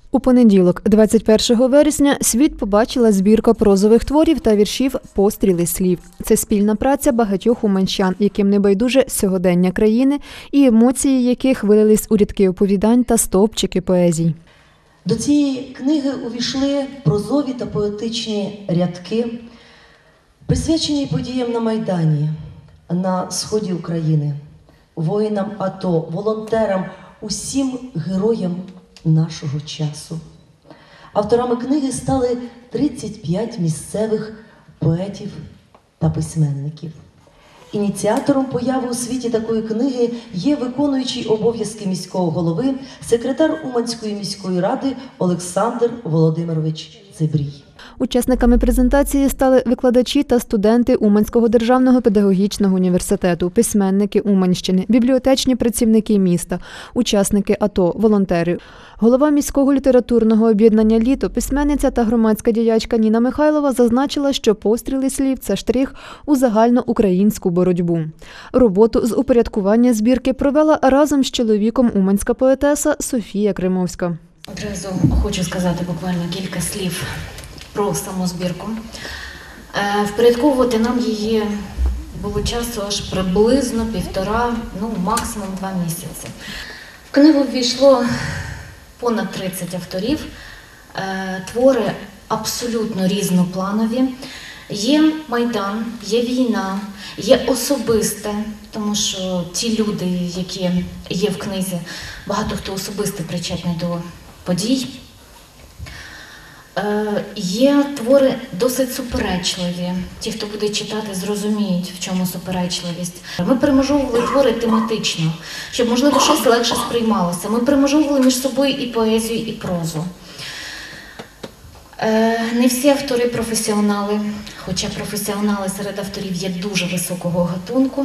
У понеділок, 21 вересня, світ побачила збірка прозових творів та віршів «Постріли слів». Це спільна праця багатьох уманчан, яким не байдуже сьогодення країни і емоції яких вилились у рядки оповідань та стовпчики поезій. До цієї книги увійшли прозові та поетичні рядки, присвячені подіям на Майдані, на сході України, воїнам АТО, волонтерам, усім героям нашого часу. Авторами книги стали 35 місцевих поетів та письменників. Ініціатором появи у світі такої книги є виконуючий обов'язки міського голови, секретар Уманської міської ради Олександр Володимирович Цибрій. Учасниками презентації стали викладачі та студенти Уманського державного педагогічного університету, письменники Уманщини, бібліотечні працівники міста, учасники АТО, волонтери. Голова міського літературного об'єднання «Літо», письменниця та громадська діячка Ніна Михайлова зазначила, що постріли слів – це штрих у загальноукраїнську боротьбу. Роботу з упорядкування збірки провела разом з чоловіком уманська поетеса Софія Кремовська. Одразу хочу сказати буквально кілька слів про саму збірку. Впорядковувати нам її було часу аж приблизно 1,5, максимум 2 місяці. В книгу ввійшло понад 30 авторів, твори абсолютно різнопланові. Є Майдан, є війна, є особисте, тому що ті люди, які є в книзі, багато хто особисто причетний до подій. Є твори досить суперечливі. Ті, хто буде читати, зрозуміють, в чому суперечливість. Ми перемежовували твори тематично, щоб, можливо, щось легше сприймалося. Ми перемежовували між собою і поезію, і прозу. Не всі автори професіонали, хоча професіонали серед авторів є дуже високого гатунку.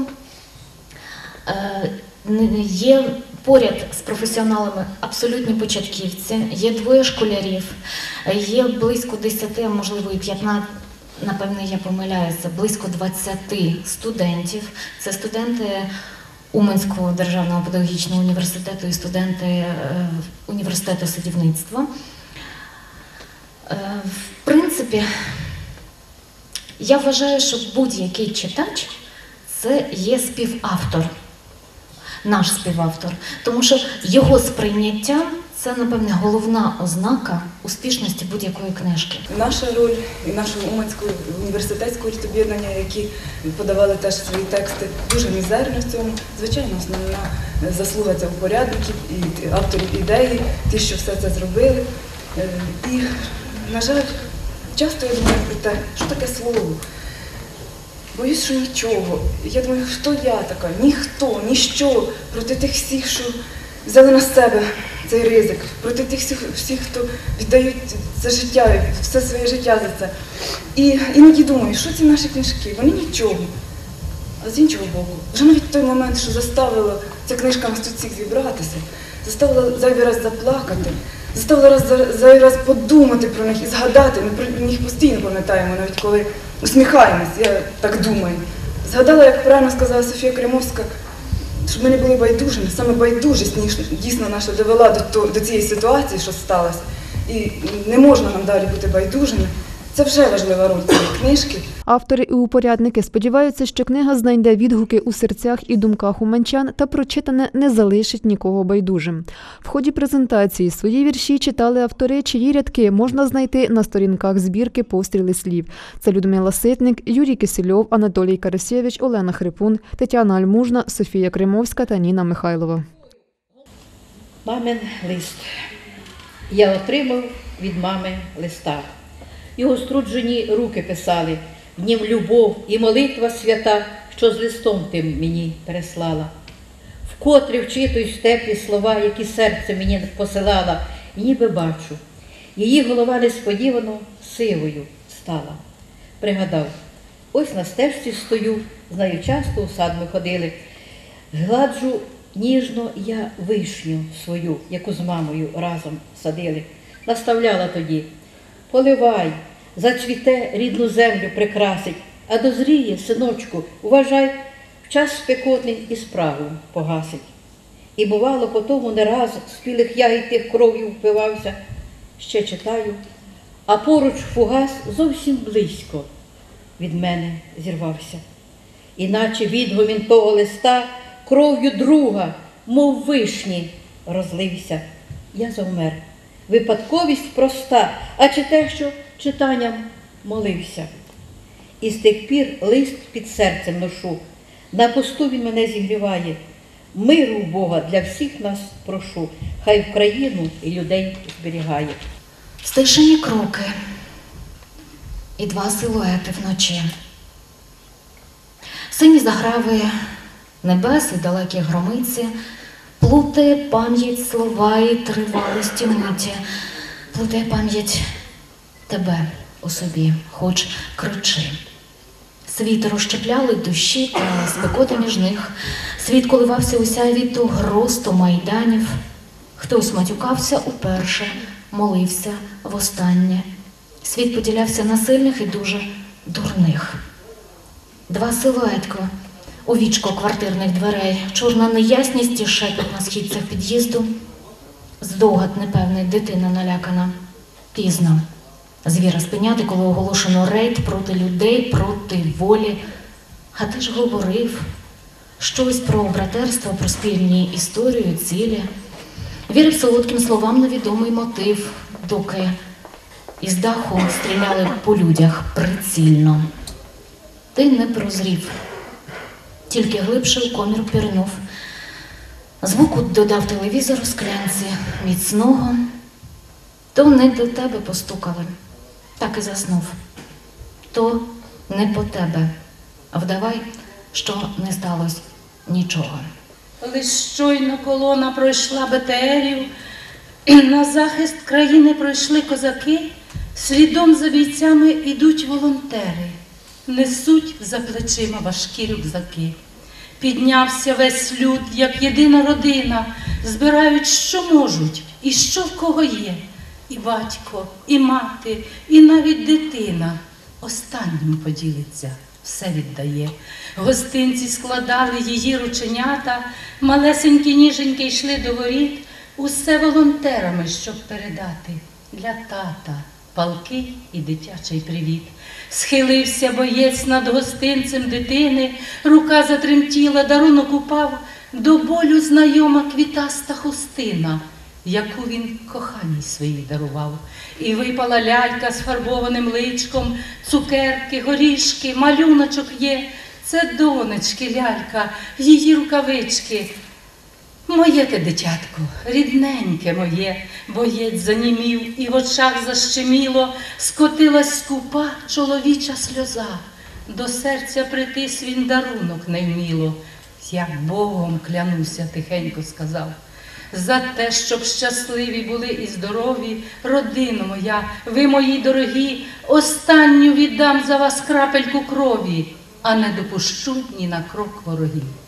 Є поряд з професіоналами абсолютні початківці, є 2 школярів, є близько 10, а можливо і 15, напевне я помиляюся, близько 20 студентів. Це студенти Уманського державного педагогічного університету і студенти університету садівництва. В принципі, я вважаю, що будь-який читач – це є співавтор. Наш співавтор, тому що його сприйняття – це, напевне, головна ознака успішності будь-якої книжки. Наша роль і нашого Уманського університетського об'єднання, які подавали теж свої тексти, дуже мізерна в цьому. Звичайно, основна заслуга це упорядників і авторів ідеї, ті, що все це зробили. І, на жаль, часто я думаю про те, що таке слово. Боюсь, що нічого. Я думаю, хто я така? Ніхто, ніщо проти тих всіх, що взяли на себе цей ризик, проти тих всіх, хто віддають це життя, все своє життя за це. І іноді думаю, що ці наші книжки? Вони нічого. А з іншого боку, вже навіть той момент, що заставило ця книжка нас тут всіх зібратися, заставила зайвий раз заплакати, заставила зайвий раз подумати про них і згадати. Ми про них постійно пам'ятаємо, навіть коли усміхаємось, я так думаю. Згадала, як правильно сказала Софія Кремовська, щоб ми не були байдужими. Саме байдужість дійсно наша довела до цієї ситуації, що сталося. І не можна нам далі бути байдужими. Це вже важлива роль цієї книжки. Автори і упорядники сподіваються, що книга знайде відгуки у серцях і думках уманчан та прочитане не залишить нікого байдужим. В ході презентації свої вірші читали автори, чиї рядки можна знайти на сторінках збірки «Постріли слів». Це Людмила Ситник, Юрій Кисельов, Анатолій Карасєвич, Олена Хрипун, Тетяна Альмужна, Софія Кремовська та Ніна Михайлова. Мамин лист. Я отримав від мами листа. Його струджені руки писали, в нім любов і молитва свята, що з листом тим мені переслала. Вкотре вчитусь в теплі слова, які серце мені посилала, і ніби бачу, її голова несподівано сивою стала. Пригадав, ось на стежці стою, знаю, часто у сад ми ходили, гладжу ніжно я вишню свою, яку з мамою разом садили. Наставляла тоді: поливай, зацвіте, рідну землю прикрасить, а дозріє, синочку, уважай, в час спекотний і спрагу погасить. І бувало по тому не раз спілих ягід тих кров'ю впивався, ще читаю, а поруч фугас зовсім близько від мене зірвався. Іначе відгомін того листа кров'ю друга, мов вишні, розлився. Я завмер. Випадковість проста, а чи те, що читанням молився. І з тих пір лист під серцем ношу. На посту він мене зігріває. Миру у Бога для всіх нас прошу. Хай в країну і людей зберігає. Стишені кроки і два силуети вночі. Сині заграви небес і далекі громиці, плутає пам'ять слова і тривалості миті, плутає пам'ять тебе у собі, хоч кричи. Світ розщепляли душі та спекоти між них, світ коливався у сяйві то гроз, то майданів. Хтось матюкався уперше, молився востаннє. Світ поділявся на сильних і дуже дурних. Два силуетки у вічко квартирних дверей, чорна неясність і шепіт на східцях під'їзду. Здогад непевний, дитина налякана. Пізно. Звіра спиняти, коли оголошено рейд проти людей, проти волі. А ти ж говорив щось про братерство, про спільні історію, цілі. Вірив солодким словам на відомий мотив, доки із даху стріляли по людях прицільно. Ти не прозрів, тільки глибше у комір пірнув. Звуку додав телевізор у склянці міцного, то не до тебе постукали, так і заснув. То не по тебе, вдавай, що не сталося нічого. Лиш щойно колона пройшла БТРів, на захист країни пройшли козаки, слідом за бійцями ідуть волонтери, несуть за плечима важкі рюкзаки. Піднявся весь люд, як єдина родина, збирають, що можуть і що в кого є. І батько, і мати, і навіть дитина останнім поділиться, все віддає. Гостинці складали її рученята, малесенькі ніженьки йшли до воріт, усе волонтерами, щоб передати для тата палки і дитячий привіт. Схилився боєць над гостинцем дитини, рука затремтіла, дарунок упав, до болю знайома квітаста хустина, яку він коханій своїй дарував. І випала лялька з фарбованим личком, цукерки, горішки, малюночок є. Це донечки лялька, її рукавички. Моє те дитятко, рідненьке моє, боєць занімів і в очах защеміло, скотилась скупа чоловіча сльоза. До серця притис він дарунок невміло. Я Богом клянуся, тихенько сказав. За те, щоб щасливі були і здорові, родино моя, ви мої дорогі, останню віддам за вас крапельку крові, а не допущу ні на крок ворогів.